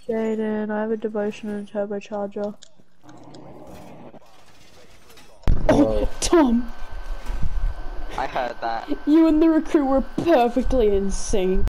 Jaden, I have a devotion and a turbocharger. Oh, Tom! I heard that. You and the recruit were perfectly in sync.